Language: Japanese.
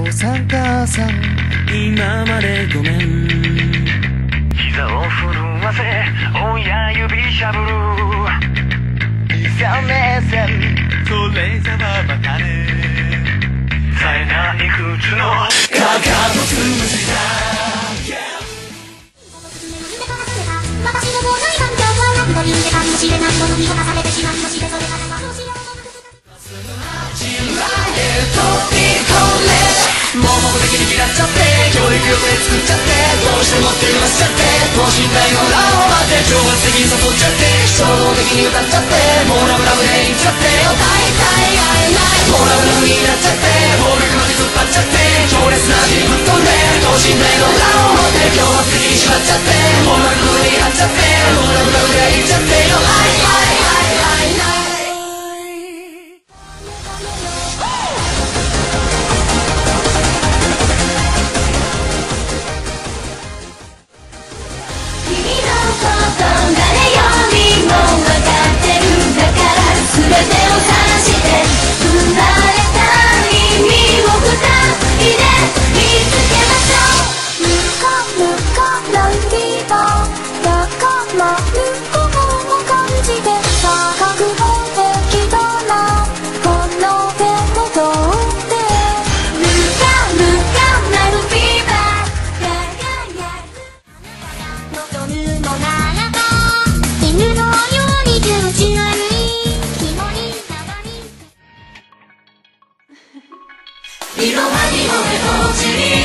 父さん母さん今までごめん。 膝を震わせ親指しゃぶる3年生それじゃはまたね。 冴えない靴のかかとつむじだ。 私のもない感情は何度言うてかもしれないものに侵されてしまいもしれそれがねもしよもう目的に嫌っちゃって教育力で作っちゃってどうしてもって言わせちゃって等身大のラを待って挑発的に誘っちゃって衝動的に歌っちゃってもうラブラブで言っちゃってよ大体会えないもうラブラブになっちゃって暴力まで突っ張っちゃって強烈な自分飛んで等身大のラを待って挑発的にしまっちゃってもうラブラブになっちゃってもうラブラブで言っちゃってよ色は日の目とちに